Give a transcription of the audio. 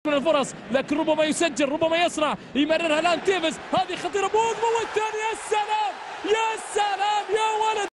من الفرص، لكن ربما يسجل، ربما يصنع، يمررها الان تيفز، هذه خطيره، بوجبا والثاني، السلام